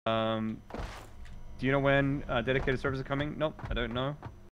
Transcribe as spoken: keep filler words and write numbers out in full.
Um, do you know when uh, dedicated servers are coming? Nope, I don't know.